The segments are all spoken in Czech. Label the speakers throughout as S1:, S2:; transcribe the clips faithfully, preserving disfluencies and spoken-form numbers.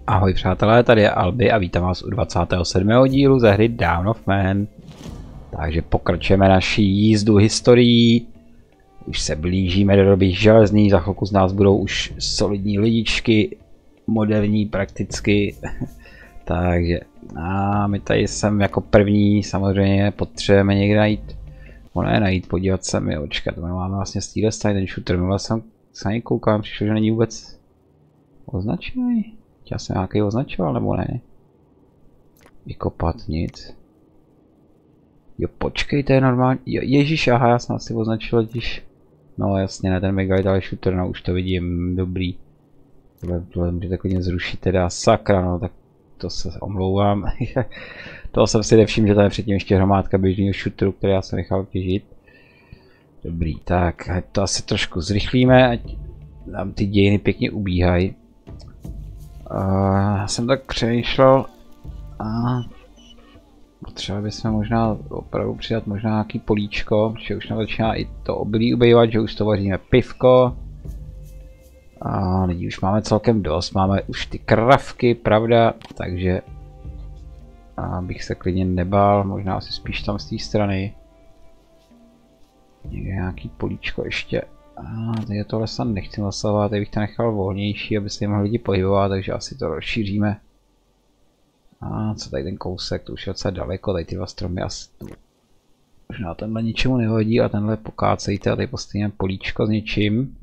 S1: Ahoj přátelé, tady je Albi a vítám vás u dvacátého sedmého dílu ze hry Dawn of Man. Takže pokračujeme naší jízdu historií. Už se blížíme do doby železný, za chvilku z nás budou už solidní lidičky, moderní prakticky. Takže a my tady jsem jako první, samozřejmě potřebujeme někde najít, ono je najít, podívat se mi, očkat, my máme vlastně z téhle strany ten shooter, minule jsem se na něj koukal, přišel, že není vůbec označený. Já jsem nějaký označoval, nebo ne? Vykopat nic. Jo, počkej, to je normální. Jo, ježíš, aha, já jsem asi označil totiž. No jasně, ne, ten megalith, ale shooter, no už to vidím, dobrý. Tohle, tohle můžete hodně zrušit, teda sakra, no tak to se omlouvám. Toho jsem si nevšiml, že tam je předtím ještě hromádka běžného shooteru, který já jsem nechal těžit. Dobrý, tak to asi trošku zrychlíme, ať nám ty dějiny pěkně ubíhají. Uh, já jsem tak přemýšlel a potřeba bychom možná opravdu přidat možná nějaký políčko, protože už nám začíná i to obilí ubývat, že už to vaříme pivko. A lidí už máme celkem dost, máme už ty kravky, pravda, takže bych se klidně nebál, možná asi spíš tam z té strany. Někde nějaký políčko ještě. A tady tohle snad nechci nasahovat, tady bych to nechal volnější, aby se mohli lidi pohybovat, takže asi to rozšíříme. A co tady ten kousek, to už je docela daleko, tady ty dva stromy asi možná tenhle ničemu nehodí a tenhle pokácejte a tady postavíme políčko s něčím.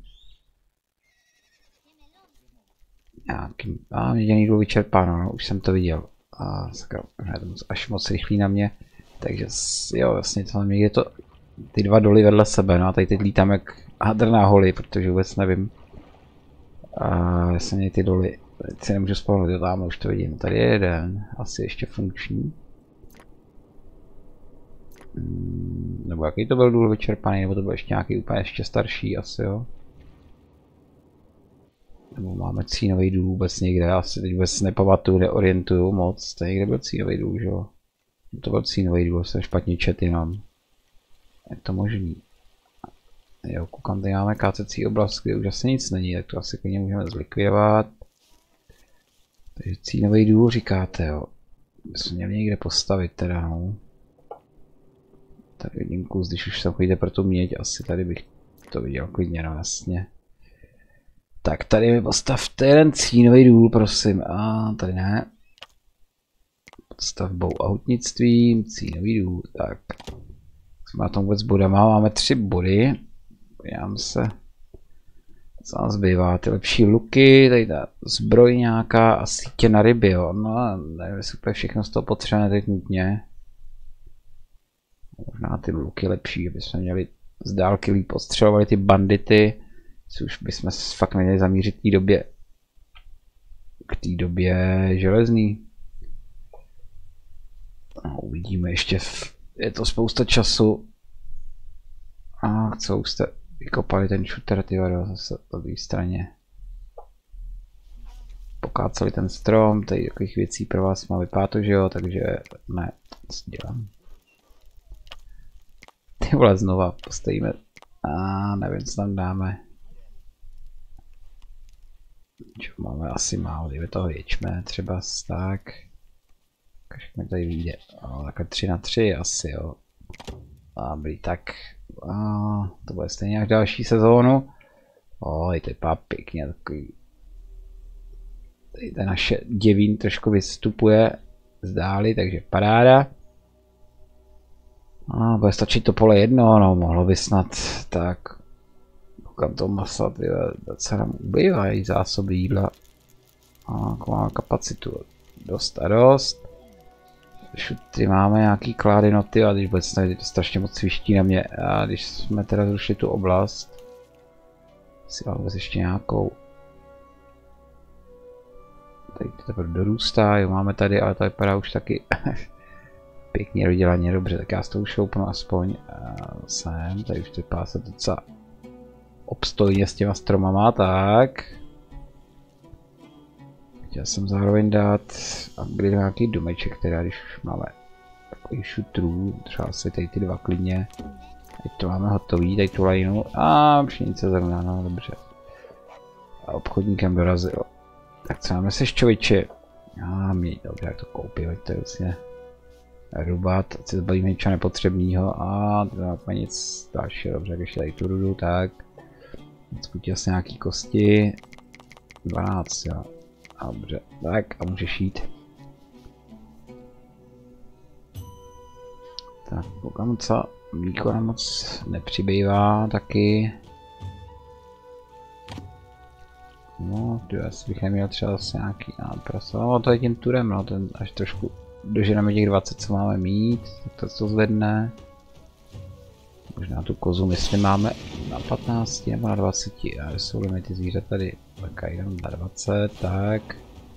S1: Nějakým, a měděný důl vyčerpáno, no, už jsem to viděl. A sakra, je to až moc rychlý na mě, takže jo, vlastně to někde to, ty dva doly vedle sebe, no a tady teď lítám jak hadr na holy, protože vůbec nevím. A jestli mě ty doly, teď si nemůžu spavnout, jo, tam už to vidím, tady je jeden, asi ještě funkční. Hmm, nebo jaký to byl důl vyčerpaný, nebo to byl ještě nějaký úplně ještě starší asi, jo. Nebo máme cínový důl vůbec někde, já si teď vůbec nepamatuju, neorientuju moc, tady někde byl cínový důl, že jo. To byl cínový důl, jsem špatně čet jenom. Je to možný. Jo, koukám, tady máme kácecí oblast, kde už asi nic není, tak to asi klidně můžeme zlikvidovat. Takže cínový důl říkáte, jo. Bychom měli někde postavit teda, no. Tady vidím kus, když už tam chodíte pro tu měď, asi tady bych to viděl klidně, no jasně. Tak tady mi postavte jeden cínový důl, prosím. A tady ne. Podstavbou a hutnictvím, cínový důl, tak. Jsme na tom vůbec bodama, máme tři body. Podívám se, co nám zbývá, ty lepší luky, tady ta zbroj nějaká a sítě na ryby, jo. No nevím, jestli úplně všechno z toho potřebujeme teď nutně. Možná ty luky lepší, aby jsme měli z dálky líp odstřelovali ty bandity. Už bychom se fakt měli zamířit k té době, k té době železný. No, uvidíme ještě, v, je to spousta času. A co už jste vykopali ten shooter, ty vado, zase po druhé straně. Pokáceli ten strom, tady takových věcí pro vás má vypáto, že jo, takže ne, co dělám. Ty vole, znova postavíme, a nevím, co tam dáme. Čo máme asi málo, dejme toho ječme, třeba tak. Jak mi tady vyjde, o, takhle tři na tři asi, jo. Dobrý, tak a, to bude stejně jak další sezónu. O, to je pá pěkně takový. Tady ta naše děvín trošku vystupuje z dály, takže paráda. A bude stačit to pole jedno, no, mohlo by snad tak. Koukám to masa, tyhle, docela nám ubývají zásoby jídla. A máme kapacitu dost a dost. Šutry máme nějaký klády noty, a když bude snad, to strašně moc sviští na mě. A když jsme teda zrušili tu oblast, si mám ještě nějakou. Tady to teprve dorůstá, jo, máme tady, ale to vypadá už taky pěkně dodělaně, dobře, tak já s tou šoupnu aspoň sem, tady už to vypadá se docela obstojně s těma stromama, tak. Chtěl jsem zároveň dát upgrade nějaký domeček, teda když už máme takový šutrů, třeba asi tady ty dva klidně. Teď to máme hotový, tady tu lajnu a pšenice zrovna, no dobře. A obchodníkem dorazil. Tak co máme se člověče? A mě, dobře, jak to koupil, to je vlastně rubat, ať se zbavíme něčeho nepotřebného a to máme nic dalšího, dobře, když tady tu rudu, tak zkutil asi nějaký kosti, dvanáct, jo, dobře, tak a můžeš jít. Tak koukám, co mlíko nám moc nepřibývá taky. No, to asi bych neměl třeba zase nějaký nápras, no to je tím turem, no, ten až trošku doženeme těch dvacet, co máme mít, tak to to zvedne. Možná tu kozu myslím máme na patnáct nebo na dvacet, a jsou limity zvířat tady, tak jenom na dvacet, tak.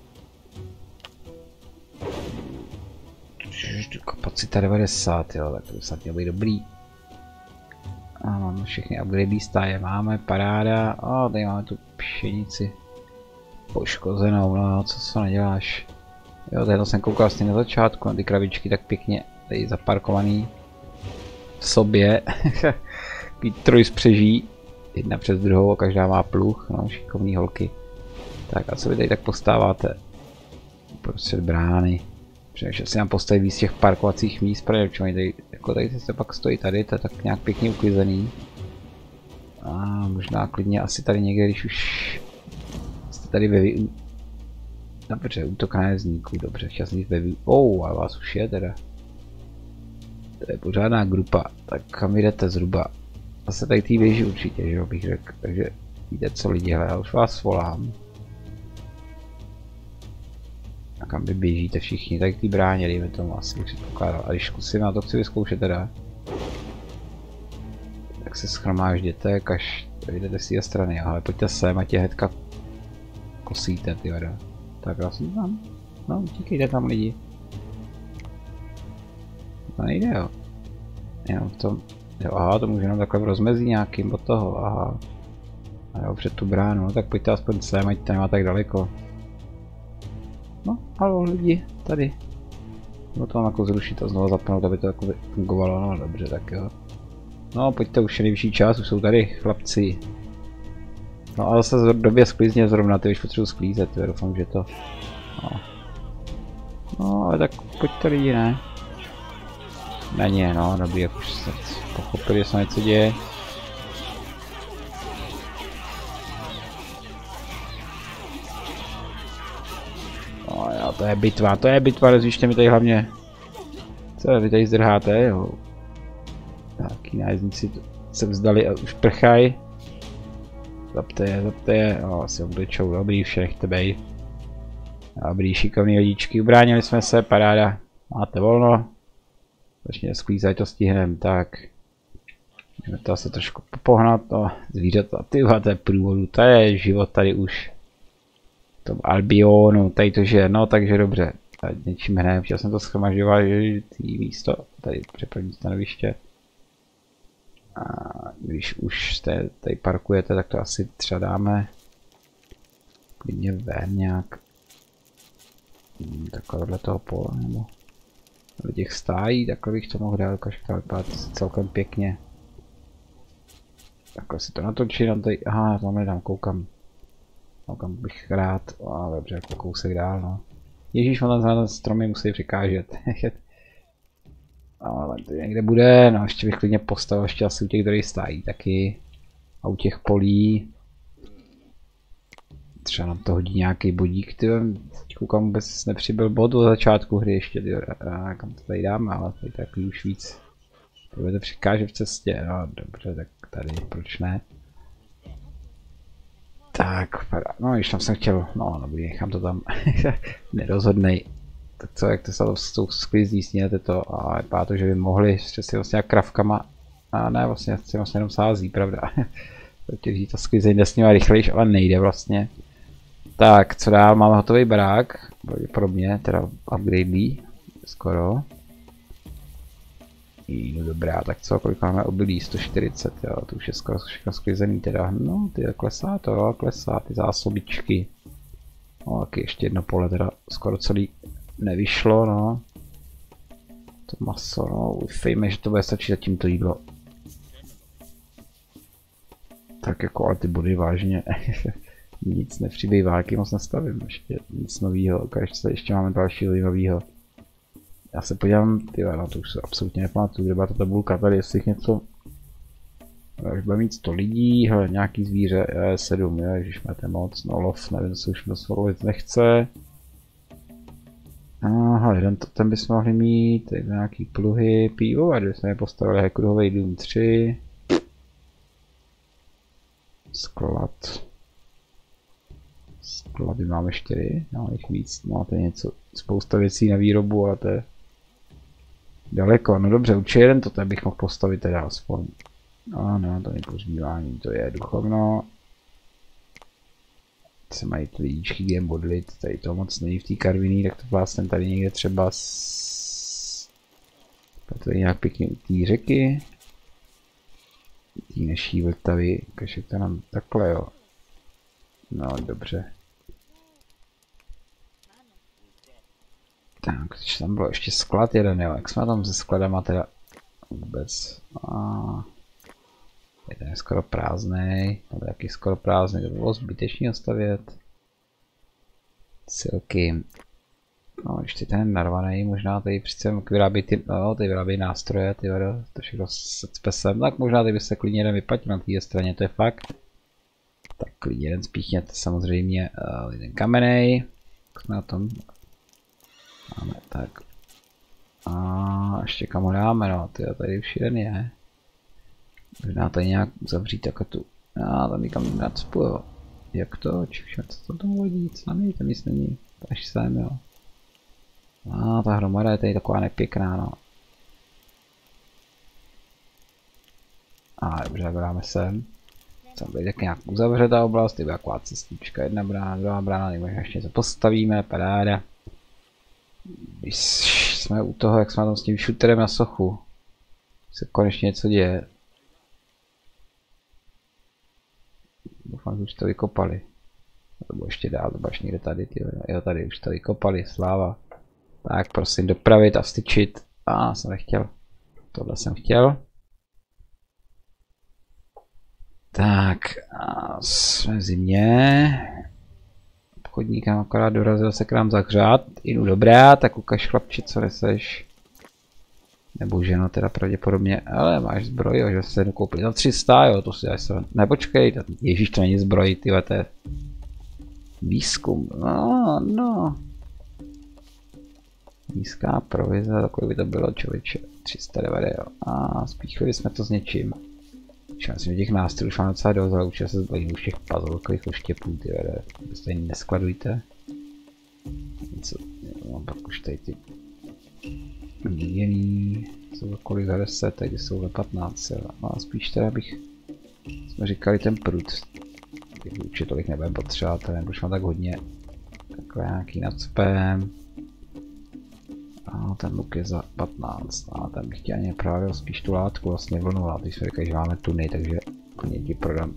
S1: Kapacita devadesát, jo, tak to by snad mělo být dobrý. A máme všechny upgrade stáje, máme, paráda, a tady máme tu pšenici poškozenou, no co se neděláš. Jo, tady to jsem koukal vlastně na začátku, na ty krabičky tak pěkně tady zaparkovaný v sobě. Takový trojspřeží, jedna přes druhou a každá má pluh, no šikovný holky. Tak a co vy tady tak postáváte? Prostřed brány. Protože si nám postaví víc těch parkovacích míst, protože tady, jako tady se pak stojí tady, to je tak nějak pěkně uklizený. A možná klidně asi tady někde, když už jste tady ve vý... Dobře, útok nájezdníků, dobře, chtěl jsem jít ve vý... Oh, ale vás už je teda. To je pořádná grupa, tak kam jdete zhruba? Zase tady tý věži určitě, že jo, bych řekl, takže víte co lidi, hele, já už vás volám. A kam vy běžíte všichni, tak ty bráně, dejme tomu asi předpokládal. A když zkusím, na to chci vyzkoušet teda. Tak se schromážděte, až jdete z té strany, ale pojďte sem a tě hnedka kosíte, ty vada. Tak já jsem tam, no utíkejte tam lidi. To nejde jo. Jenom v tom, jo, aha, to může jenom takhle v rozmezí nějakým od toho, aha. A jo, před tu bránu, no, tak pojďte aspoň sem, ať to nemá tak daleko. No, halo lidi, tady. No to mám jako zrušit a znovu zapnout, aby to jako fungovalo, no dobře, tak jo. No pojďte, už je nejvyšší čas, už jsou tady chlapci. No ale zase v době sklízně zrovna, ty už potřebuji sklízet, já doufám, že to... No. No ale tak pojďte lidi, ne? Není, no, dobrý, jak už jste pochopili, že se něco děje. No jo, to je bitva, to je bitva, rozvíšte mi tady hlavně. Co vy tady zdrháte, jo? Taký nájezdníci se vzdali a už prchají. Zapte je, zapte je, no asi obličou, dobrý, vše nechte bej. Dobrý, šikovný lodičky, ubránili jsme se, paráda. Máte volno. Začně sklízat, to stihneme, tak. Můžeme to asi trošku popohnat, no, zvířata, tyhle, to je průvodu, to je život tady už. V tom Albionu, tady to že, no takže dobře. Tady něčím hned, chtěl jsem to schromažďovat, že tý místo, tady přepravní stanoviště. A když už jste tady parkujete, tak to asi třeba dáme klidně ven nějak. Hmm, takhle vedle toho pole, nebo do těch stájí, takhle bych to mohl dát, jakož to vypadá celkem pěkně. Takhle si to natočí, tam tady, aha, tam nedám, koukám. Koukám bych rád, a dobře, jako kousek dál, no. Ježíš, on tam ten stromy musí překážet. Ale to někde bude, no ještě bych klidně postavil ještě asi u těch, který stájí taky. A u těch polí. Třeba nám to hodí nějaký bodík, ty koukám, vůbec nepřibyl bod do začátku hry ještě, ty a kam to tady dáme, ale tady taky už víc. To bude překáže v cestě, no dobře, tak tady, proč ne. Tak, no když tam jsem chtěl, no dobrý, nechám to tam, nerozhodnej. Tak co, jak to se s tou sklízní sníte to a vypadá to, že by mohli přesně vlastně jak kravkama, a ne vlastně, se vlastně jenom sází, pravda. Protože ta sklízeň jde s nima rychlejš, ale nejde vlastně. Tak, co dál, máme hotový barák, pravděpodobně, teda upgradely, skoro. No dobrá, tak co, kolik máme obilí, sto čtyřicet, jo, to už je skoro všechno sklizený teda, no ty klesá to, jo, klesá, ty zásobičky. No taky ještě jedno pole teda skoro celý nevyšlo, no. To maso, no, ufejme, že to bude stačit za tímto jídlo. Tak jako, ale ty body vážně, Nic nepřibývá, války moc nestavím, ještě nic novýho, každý ještě máme další novýho. Já se podívám, tyhle, no to už se absolutně nepamatuju, kde byla ta tabulka tady, jestli něco... Už bude mít sto lidí, hele, nějaký zvíře, je sedm, jo, ježišmete moc, no lov, nevím, co už moc lovit nechce. Aha, jeden to, ten bychom mohli mít, tady nějaký pluhy, pivo, kde jsme je postavili jako kruhový dům tři. Sklad. Sklady máme čtyři, no jich víc, máte něco, spousta věcí na výrobu, ale to je daleko, no dobře, určitě jeden to bych mohl postavit teda aspoň. Ano, to je pozbývání, to je duchovno. Se mají ty lidíčky kde modlit, tady to moc není v té karviní, tak to vlastně tady někde třeba s... To je nějak pěkně u té řeky. Tý neší Vltavy, takže to nám takhle jo. No dobře. Tak, takže tam bylo ještě sklad jeden, jo, jak jsme tam se skladama teda vůbec. A... Je ten skoro prázdnej, ale jaký skoro prázdný, to bylo zbytečný stavět. Silky. No, ještě ten narvaný, možná tady přece vyrábí ty, no, tady vyrábí nástroje, ty vedo, to všechno s pesem, tak možná tady by se klidně jeden vyplatil na té straně, to je fakt. Tak klidně jeden spíchněte samozřejmě, uh, jeden kamenej, jak jsme na tom. Máme tak. A ještě kam ho dáme, no, tyjo, tady už jeden je. Možná tady nějak zavřít jako tu. A tam někam nacpu, jo. Jak to? Čiže co to tomu vodí? Co tam je? Tam nic není. Až sem, jo. A ta hromada je tady taková nepěkná, no. A dobře, tak dáme sem. Tam tady tak nějak uzavře ta oblast, tady bude taková cestička, jedna brána, druhá brána, tady možná ještě něco postavíme, paráda. Když jsme u toho, jak jsme tam s tím shooterem na sochu. Se konečně něco děje. Doufám, že už to vykopali. To bylo ještě dál, to až někde tady, tyhle. Jo, tady už to vykopali, sláva. Tak prosím dopravit a vstyčit. A ah, jsem nechtěl. Tohle jsem chtěl. Tak, a jsme v zimě. Obchodník nám akorát dorazil se k nám zahřát. Jdu dobrá, tak ukaž chlapči, co neseš. Nebo ženo teda pravděpodobně, ale máš zbroj, jo, že se jdu koupit za tři sta, jo, to si až se... Nepočkej, ježíš, to není zbroj, tyhle, to je... Výzkum, no, no. Nízká provize, takový by to bylo, člověče, tři sta devadesát, jo. A spíchli jsme to s něčím. Já myslím, že těch nástrojů už mám docela dost, ale určitě se zbavím už těch puzzlekových oštěpů, ty vede. Prostě ani neskladujte. Něco, no, pak už tady ty... Viděný, jsou za kolik za deset, tady jsou za patnáct, no a spíš teda bych, jsme říkali ten prut, těch určitě tolik nebudeme potřebovat, ten už mám tak hodně, takhle nějaký nacpem, a ten luk je za patnáct, a ten bych chtěl ani nepravil spíš tu látku, vlastně vlnu, a teď jsme říkali, že máme tuny, takže klidně ti prodám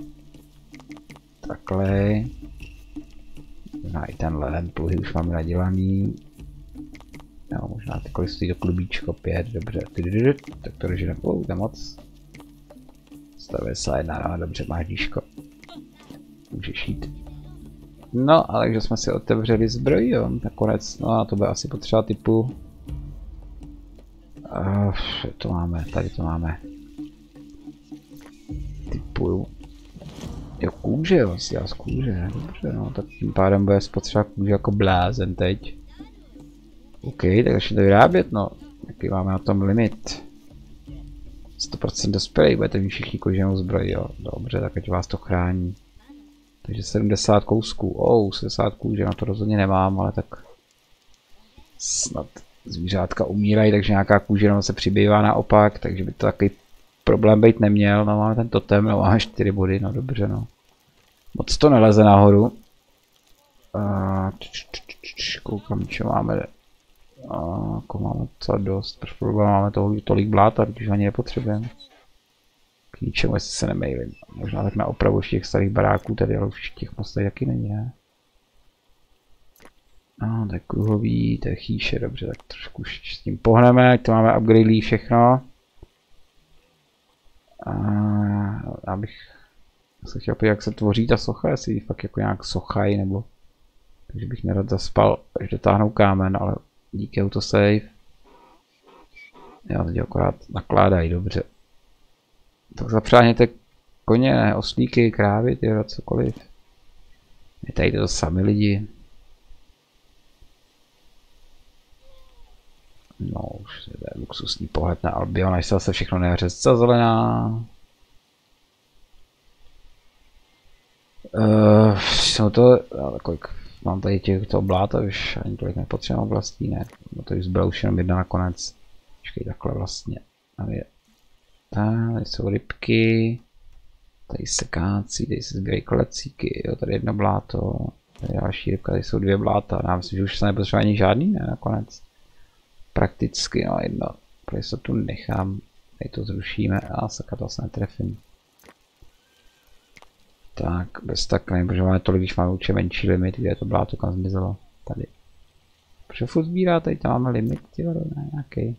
S1: takhle, možná i tenhle, ten pluhy už máme nadělaný. No, možná ty kolik stojí do klubíčko, pět, dobře, tak to doženem, oh, to je moc. sto devadesát jedna, no dobře, máš díško. Můžeš jít. No, ale takže jsme si otevřeli zbroj, jo, nakonec, no a to bude asi potřeba typu. Uh, to máme, tady to máme. Typu. Jo, kůže, jo, si já z kůže, dobře, no, tak tím pádem bude spotřeba kůže jako blázen teď. OK, tak začne to vyrábět, no. Jaký máme na tom limit? sto procent dospělý, budete mít všichni koženou zbroj, jo. Dobře, tak ať vás to chrání. Takže sedmdesát kousků, oh, sedmdesát kůže, na to rozhodně nemám, ale tak... Snad zvířátka umírají, takže nějaká kůže se přibývá naopak, takže by to takový problém být neměl. No máme ten totem, no máme čtyři body, no dobře, no. Moc to neleze nahoru. Uh, koukám, co máme. A jako máme docela dost, proč problém máme toho tolik bláta, když ani nepotřebujeme. K ničemu, jestli se nemejlím. Možná tak na opravu těch starých baráků tady, ale už těch mostů taky není, ne? No, to je kruhový, to je chýše, dobře, tak trošku s tím pohneme, ať to máme upgradelý všechno. A abych... Já jsem chtěl podívat, jak se tvoří ta socha, jestli fakt jako nějak sochaj, nebo... Takže bych nerad zaspal, až dotáhnou kámen, ale díky autosave. Já teď akorát nakládají dobře. Tak zapřáhněte koně, ne, oslíky, krávy, tyhle, cokoliv. Je tady to sami lidi. No, už je to luxusní pohled na Albion, až se zase všechno neřezce zelená. Uh, jsou to, ale kolik mám tady těchto bláta, už ani tolik nepotřebuji oblastí, ne, no to už zbyla už jenom jedna nakonec. Počkej, takhle vlastně. Tady, tady jsou rybky, tady sekáci, tady se sbírají kolecíky, jo, tady jedno bláto, tady další rybka, tady jsou dvě bláta, já myslím, že už se nepotřebuje ani žádný, ne, nakonec. Prakticky, no jedno, pro jistotu nechám, tady to zrušíme a saka to se netrefím. Tak, bez tak nevím, protože máme tolik, když máme určitě menší limit, kde je to bláto, kam zmizelo, tady. Protože furt sbírá, tady tam máme limit, tyjo, ne, nějaký.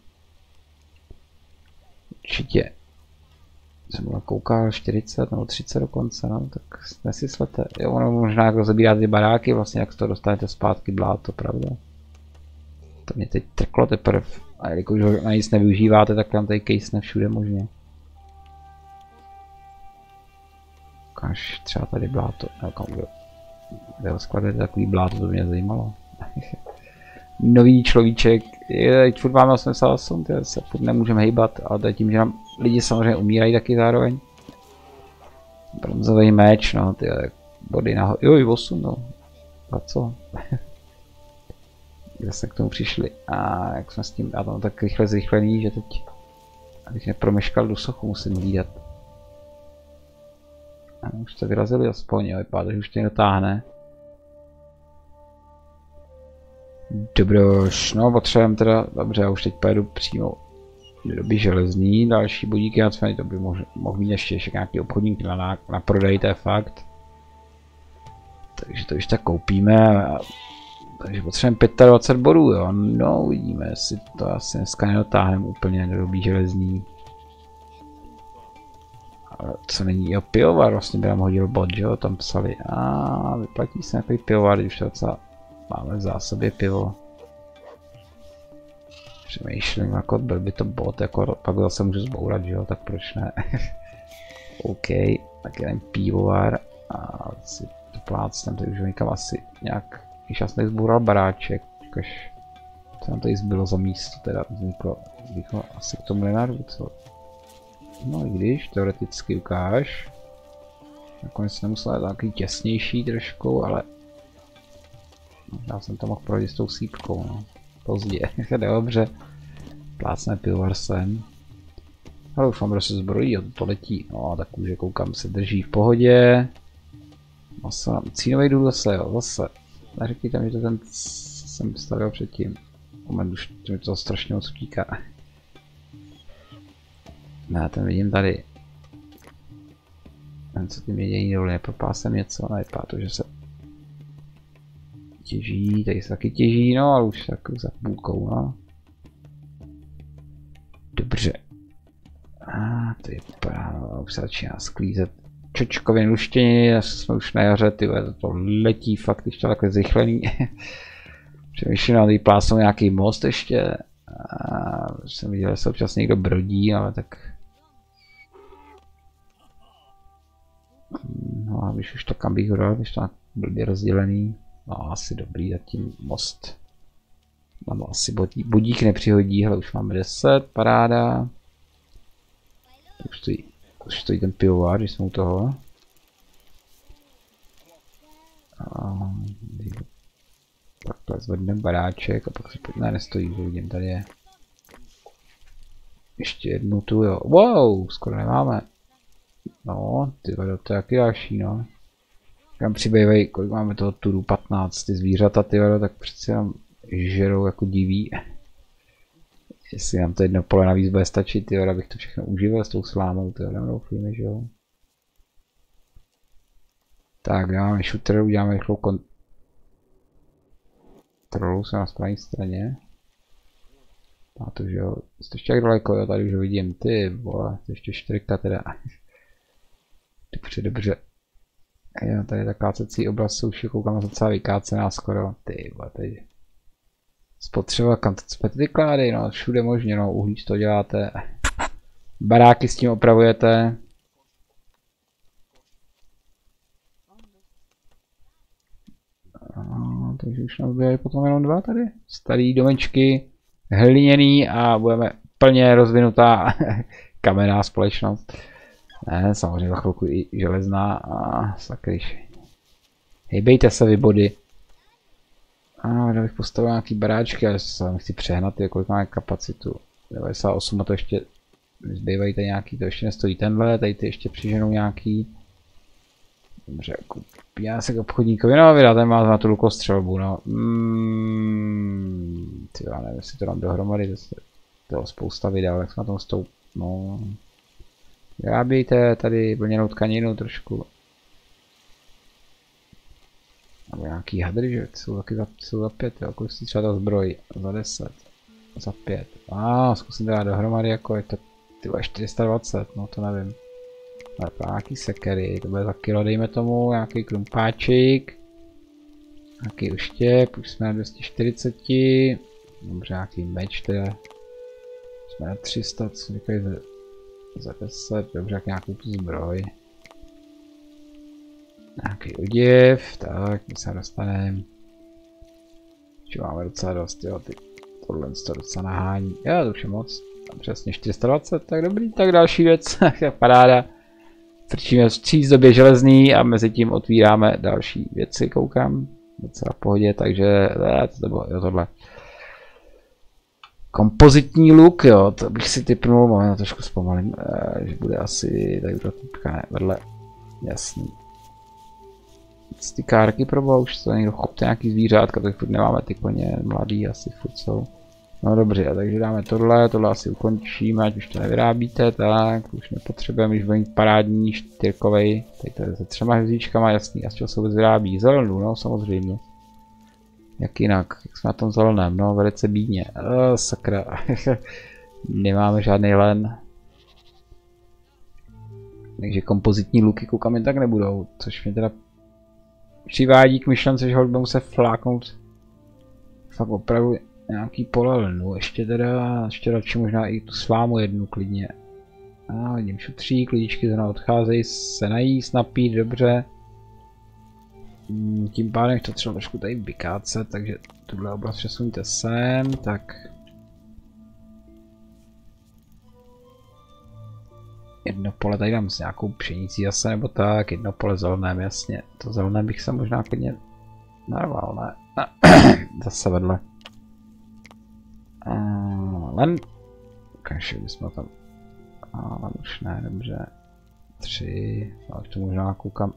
S1: Určitě. Jsem byl koukal čtyřicet nebo třicet dokonce, no, tak neslyslete. Jo, ono možná jak rozebíráte ty baráky, vlastně jak z toho dostanete zpátky bláto, pravda? To mě teď trklo teprve, a jelikož ho na nic nevyužíváte, tak tam tady case všude možně. Ukáž třeba tady bláto, no kam kde, kde ho skladujete takový bláto, to mě zajímalo. Nový človíček, je, furt máme osmdesát osm, tyhle, se furt nemůžeme hejbat, ale to je tím, že nám lidi samozřejmě umírají taky zároveň. Bronzový meč, no tyhle, body nahoru, jo, osm, no, a co? Kde jsme k tomu přišli a jak jsme s tím, já tam tak rychle zrychlený, že teď, abych nepromeškal tu sochu, musím hlídat. A už se vyrazili aspoň, jo, vypadá, že už to dotáhne. Dobroš, no potřebujeme teda, dobře, já už teď pojedu přímo do doby železní, další budíky, já to by mohl, mohl mít ještě, ještě nějaký obchodník na, na, na prodej, to je fakt. Takže to už tak koupíme, a, takže potřebujeme dvacet pět bodů, jo, no uvidíme, jestli to asi dneska nedotáhneme úplně do doby železní. Ale co není, jo, pivovar, vlastně by nám hodil bod, že jo, tam psali, a vyplatí se nějaký pivovar, když to docela máme v zásobě pivo. Přemýšlím, jako byl by to bod, jako pak zase můžu zbourat, že jo, tak proč ne? OK, tak jeden pivovar a asi to plácnem, tady už někam asi nějak, když já jsem tady zboural baráček, jakož, co nám tady zbylo za místo, teda vzniklo, vzniklo asi k tomu nenarvu, co? No i když, teoreticky ukáž. Nakonec nemusel být takový těsnější trošku, ale já jsem to mohl projít s tou sípkou, no. Pozdě, dobře. Plácne pivovar sem. Ale už mám prostě zbrojí, to letí. No tak už koukám, se drží v pohodě. Masa, cínovej důl zase, jo, zase. Neříkejte mi, že to ten jsem stavil předtím. Moment, už mi to strašně moc utíká. Ne, ten vidím tady. Ten, co tím jedění dolů, nepropásem něco, nevypadá to, že se těží, tady se taky těží, no ale už tak za půlkou, no. Dobře. A to je vypadá, no, už se začíná sklízet čočkově luštění, jsme už na jaře, tyhle, to letí fakt, když to takhle zrychlený. Přemýšlím, na tady plásnou nějaký most ještě. A jsem viděl, že se občas někdo brodí, ale tak... No a když už to kam bych hodal, když to tak blbě rozdělený. No asi dobrý, zatím most. Mám asi bodí, budík nepřihodí, hele už máme deset, paráda. Už stojí, už stojí ten pivovar, když jsme u toho. A, takhle zvedneme baráček a pak se pojďme, ne, nestojí, vidím, tady je. Ještě jednu tu, jo, wow, skoro nemáme. No, ty vado, to je jaký další, no. Kam přibývají, kolik máme toho turu, patnáct, ty zvířata, ty vado, tak přece nám žerou jako diví. Jestli nám to jedno pole navíc bude stačit, ty vado, abych to všechno uživil s tou slámou, ty vado, doufíme, že jo. Tak, dáme shooter, uděláme rychlou kontrolu, jsem na správné straně. A to, že jo, jste ještě jak daleko, jo, tady už ho vidím, ty vole, to ještě čtyřka teda. Dobře, dobře. Jo, tady ta kácecí oblast už je koukám docela vykácená skoro. Ty vole, tady. Spotřeba, kam to cpete ty klády, no, všude možně, no, uhlíč to děláte. Baráky s tím opravujete. No, takže už nám zbývají potom jenom dva tady. Starý domečky, hliněný a budeme plně rozvinutá kamenná společnost. Ne, samozřejmě za chvilku i železná a sakryš. Hejbejte se vy body. A ah, bych postavil nějaký baráčky, ale se chci přehnat, kolik máme kapacitu. devadesát osm a to ještě zbývají tady nějaký, to ještě nestojí tenhle, tady ty ještě přiženou nějaký. Dobře, já se k obchodníkovi, no vydá, ten má na tu lukostřelbu, no. Mm, ty já nevím, jestli to dám dohromady, to je toho spousta videí, jak jsme na tom stoup, no. Vyrábějte tady vlněnou tkaninu trošku. Nebo nějaký hadry, že jsou taky za, jsou za pět, jo, kolik si třeba to zbroj, za deset, za pět. A ah, zkusím dát dohromady, jako je to tyhle čtyři sta dvacet, no to nevím. Ale pro nějaký sekery, to bude za kilo, dejme tomu, nějaký krumpáčik. Nějaký uštěp, už jsme na dvě stě čtyřicet. Dobře, nějaký meč teda. Jsme na tři sta, co říkají za, za deset, dobře, jak nějakou tu zbroj. Nějaký oděv, tak, my se dostaneme. Čo máme docela dost, jo, ty, tohle to docela nahání. Jo, to už je moc. Přesně čtyři sta dvacet, tak dobrý, tak další věc, paráda. Frčíme vstříc době železný a mezi tím otvíráme další věci, koukám. Docela v pohodě, takže to bylo, jo, tohle. Kompozitní luk, jo, to bych si typnul, moment, trošku zpomalím, že bude asi tady ta typka, ne, vedle, jasný. Ty kárky proboha, už to někdo chopte nějaký zvířátka, tak furt nemáme ty koně mladý, asi furt jsou. No dobře, a takže dáme tohle, tohle asi ukončíme, ať už to nevyrábíte, tak už nepotřebujeme, když bude mít parádní čtyřkovej, tady to je se třema hvězdičkama, jasný, a z čeho se vůbec vyrábí? Zelenou, no samozřejmě. Jak jinak, jak jsme na tom zeleném, no velice bídně, oh, sakra, nemáme žádný len. Takže kompozitní luky koukám jen tak nebudou, což mě teda přivádí k myšlence, že ho budeme muset fláknout fakt opravdu nějaký pole lnu, ještě teda, ještě radši možná i tu svámu jednu klidně. A vidím šutřík, lidičky zrovna odcházejí se najíst, napít, dobře. Tím pádem to třeba trošku tady vykácet, takže tuhle oblast přesuňte sem, tak. Jedno pole tady dám s nějakou pšenicí zase, nebo tak, jedno pole zeleném, jasně. To zelené bych se možná klidně narval, ne? Zase vedle. Uh, len ukážu, bychom tam, ale už ne, dobře, tři, ale to možná koukám,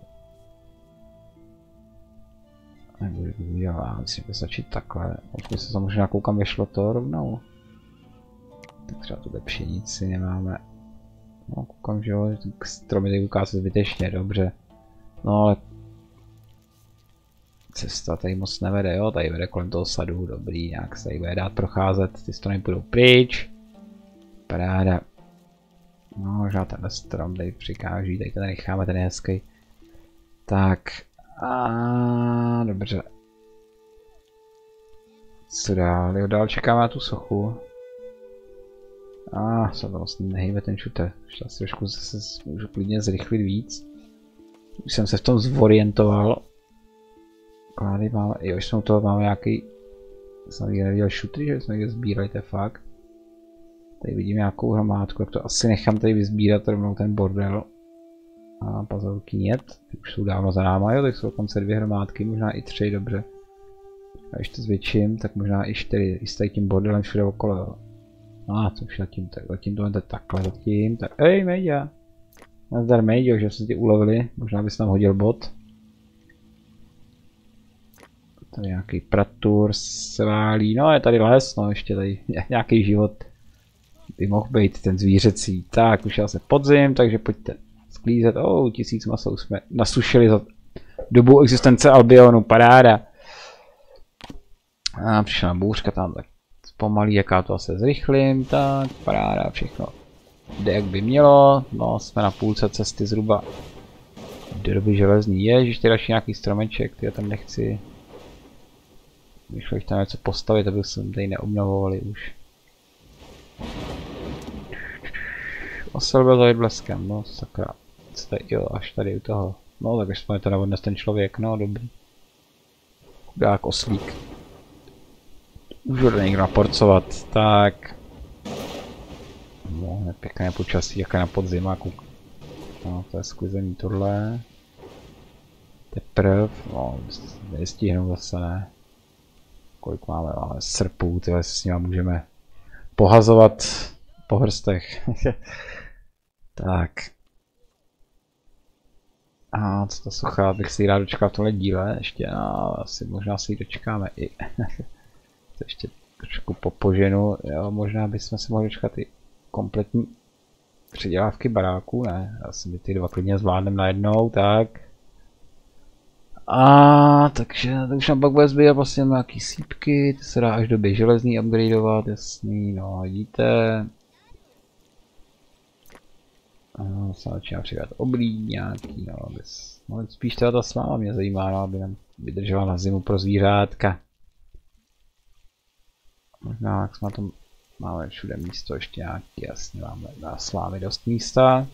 S1: nebudu udělat, myslím, že začít takhle, už se možná koukám, vyšlo to rovnou, tak třeba tuhle pšenici nemáme, no koukám, že jo, stromy tady ukázat zbytečně, dobře, no ale cesta tady moc nevede, jo, tady vede kolem toho sadu, dobrý, nějak se tady bude dát procházet, ty stromy půjdou pryč, paráda, no možná tenhle strom tady přikáží, tady ten necháme, ten je hezký, tak, a dobře, co dál, jo, dál čekáme na tu sochu, a se to vlastně nehýbe ten šuter, už asi trošku zase můžu klidně zrychlit víc, už jsem se v tom zorientoval. Klády máme, jo, jsme u toho máme nějaký, jsem někde neviděl šutry, že jsme někde sbírali, to je fakt. Tady vidím nějakou hromádku, tak to asi nechám tady vysbírat rovnou ten bordel. A pazovky niet, ty už jsou dávno za náma, jo, tak jsou dokonce dvě hromádky, možná i tři, dobře. A když to zvětším, tak možná i čtyři, i s tím bordelem všude okolo, jo. A, to už zatím, tak zatím to takhle zatím, tak, ej, Mejďa. Nazdar Mejďo, že jsme tě ulovili, možná bys nám hodil bod. Tady nějaký pratur se válí, no je tady les, no ještě tady nějaký život by mohl být ten zvířecí. Tak, už je se podzim, takže pojďte sklízet, oh, tisíc masa už jsme nasušili za dobu existence Albionu, paráda. A přišla bouřka tam, tak zpomalí, jaká to asi zrychlím, tak paráda, všechno jde jak by mělo, no jsme na půlce cesty zhruba. Doby železný. Ježiš, ty další nějaký stromeček, ty já tam nechci. Myšlo jich tam něco postavit, aby se tady neobnovovali už. Osel byl zavit bleskem, no sakra. Co tady, jo, až tady u toho. No tak až jsme to navodnes ten člověk, no dobrý. Chudák oslík. Už ho jde někdo naporcovat, tak. No, pěkné počasí, jaké na podzimáku. No, to je sklizený tohle. Teprv, no, nestihnou zase, ne. Kolik máme, máme srpů, tyhle se s nimi můžeme pohazovat po hrstech. Tak. A co to suchá, bych si ji rád dočkal v tomhle díle, ještě, no, asi možná si ji dočkáme i. To ještě trošku popoženu, jo, možná bychom se mohli dočkat i kompletní předělávky baráků, ne, asi my ty dva klidně zvládneme najednou, tak. A takže to už nám pak bude zbývat vlastně nějaký sípky, to se dá až doby železný upgradeovat, jasný, no vidíte. Ano, se začíná přidat oblí nějaký, no, bez, no spíš teda ta sláva mě zajímá, no, aby nám vydržela na zimu pro zvířátka. Možná jak jsme na tom, máme všude místo ještě nějaký, jasně, máme na slávy dost místa.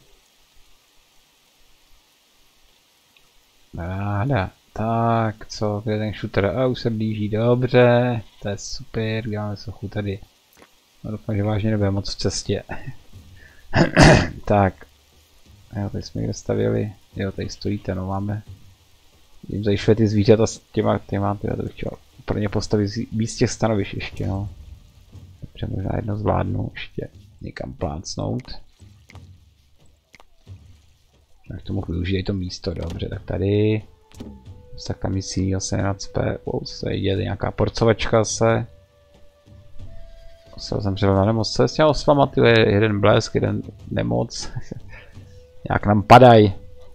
S1: Ráda. Tak, co, kde je ten shooter? A už se blíží, dobře, to je super, děláme sochu tady. No doufám, že vážně nebude moc v cestě. Tak, jo, tady jsme někde stavili, jo, tady stojíte, no máme. Jim tady šle ty zvířata s těma, těma, těma, to bych chtěl pro ně postavit víc těch stanovišť ještě, no. Takže možná jedno zvládnu ještě někam plácnout. Tak to mohl využít to místo, dobře, tak tady. Tak tam misí se nenacpe, wow, se jde nějaká porcovačka se. Se zemřel na nemoc, co je s těma oslama, ty je jeden blesk, jeden nemoc. Nějak nám padají.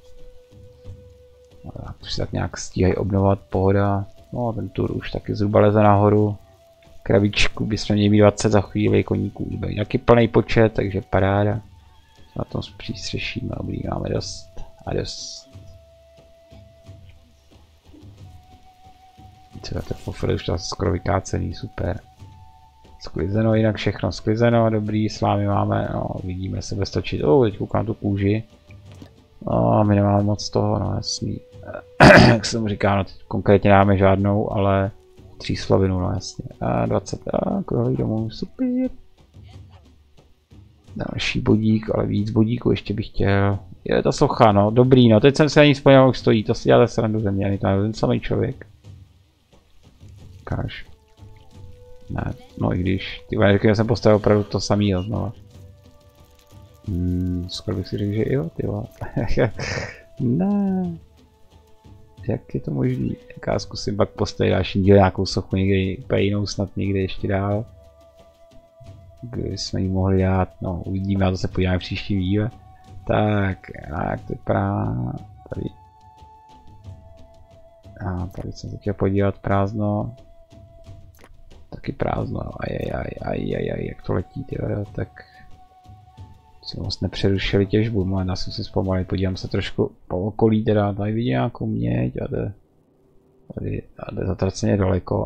S1: Už se tak nějak stíhají obnovovat, pohoda. No ten tur už taky zhruba leze nahoru. Kravíčku bychom měli mít dvacet za chvíli, koníků už byl nějaký plný počet, takže paráda. Na tom přístřešíme, dobrý, máme dost a dost. Co to fofr už to skoro vykácený, super. Sklizeno, jinak všechno sklizeno, dobrý, slámy máme, no, vidíme se bez točit, oh, teď koukám tu kůži. No, my nemáme moc toho, no jasný. Jak se mu říká, no teď konkrétně nemáme žádnou, ale tříslovinu, no jasně. A dvacet, a kruhový domů, super. Další bodík, ale víc bodíků ještě bych chtěl. Je to socha, no, dobrý, no, teď jsem se ani vzpomněl, jak stojí, to si děláte srandu ze mě, ani to ten samý člověk. Ukáž. Ne, no i když, ty vole, jsem postavil opravdu to samý znova. Hmm, skoro bych si řekl, že jo, ty vole. Ne. Jak je to možný? Tak já zkusím pak postavit další díl, nějakou sochu někde, úplně jinou snad někde ještě dál. Kde jsme ji mohli dát, no uvidíme, a to se podíváme v příští díle. Tak, a jak to vypadá tady. A tady jsem se chtěl podívat, prázdno. Taky prázdno, ajajaj, ajajaj, jak to letí, tyhle, tak si moc nepřerušili těžbu, moment, já jsem si zpomalil, podívám se trošku po okolí, teda tady vidím nějakou měď a jde, tady a jde zatraceně daleko.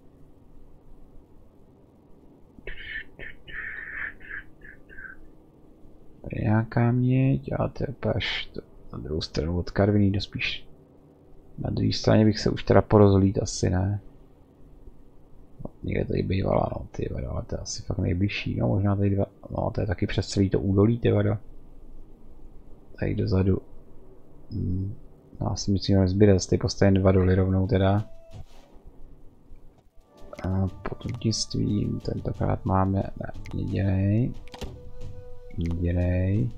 S1: Tady je nějaká měď a to je až na druhou stranu od Karviní, do spíš na druhé straně bych se už teda porozlít, asi ne. No, někde tady bývala, no ty vado, ale to je asi fakt nejbližší, no možná tady dva, no to je taky přes celý to údolí, ty vado. Tady dozadu. Hmm. No asi myslím, že nezbyde, zase tady postavím dva doly rovnou teda. A potomnictvím tentokrát máme, ne, jedinej. Jedinej.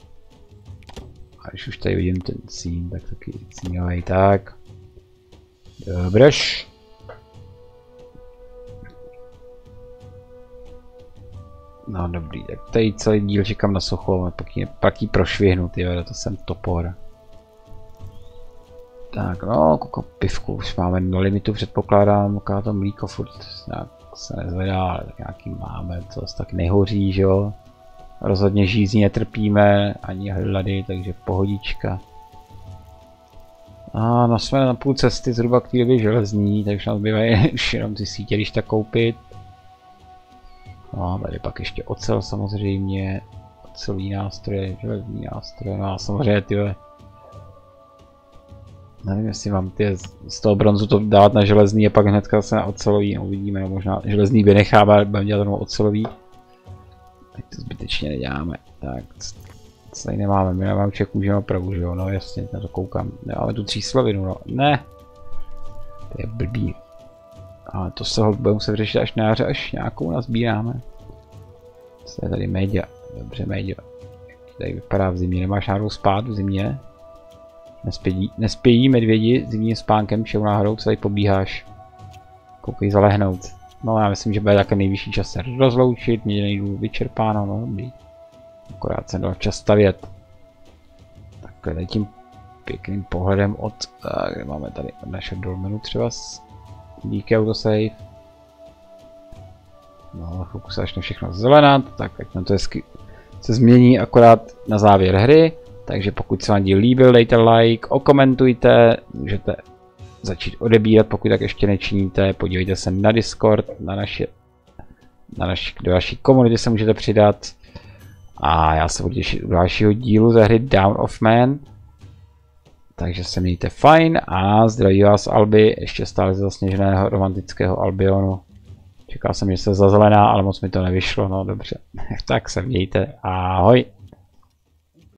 S1: A když už tady vidím ten cín, tak taky cínovej, tak. Dobreš. No dobrý, tak tady celý díl čekám na sochu, ale pak, je, pak jí prošvihnu, tyhle, to jsem topor. Tak no, koko pivku, už máme na limitu, předpokládám, jaká to mlíko furt nějak se nezvedá, ale tak nějaký máme, to zase tak nehoří, že jo. Rozhodně žízní netrpíme, ani hlady, takže pohodička. A no jsme na půl cesty zhruba k té době železní, takže nám zbývají už jenom ty sítě, když tak koupit. No a tady pak ještě ocel samozřejmě, ocelový nástroje, železní nástroje, no a samozřejmě tyhle. Nevím, jestli mám ty z toho bronzu to dávat na železný a pak hnedka se na ocelový, no uvidíme, no možná železný vynecháme, budeme dělat jenom ocelový. Tak to zbytečně neděláme, tak co tady nemáme, my nemáme však kůže opravu, že jo, no jasně, na to koukám, nemáme tu tříslovinu, no, ne. To je blbý. Ale to se budeme muset řešit až na jaře, až nějakou nazbíráme. Co je tady média, dobře média. Jak tady vypadá v zimě, nemáš náhodou spát v zimě? Nespějí, nespějí medvědi zimním spánkem, čeho náhodou, co tady pobíháš? Koukej zalehnout. No já myslím, že bude také nejvyšší čas se rozloučit, mě nejdu vyčerpáno, no dobrý. Akorát jsem dal čas stavět. Takhle tady tím pěkným pohledem od, a kde máme tady naše dolmenu třeba s díky autosave. No fokus začne všechno zelenat, tak ať nám to hezky se změní akorát na závěr hry. Takže pokud se vám díl líbil, dejte like, okomentujte, můžete začít odebírat, pokud tak ještě nečiníte, podívejte se na Discord, na naše, na naši, do naší komunity se můžete přidat. A já se budu těšit u dalšího dílu ze hry Dawn of Man. Takže se mějte fajn a zdraví vás Albi, ještě stále ze zasněženého romantického Albionu. Čekal jsem, že se zazelená, ale moc mi to nevyšlo, no dobře. Tak se mějte, ahoj.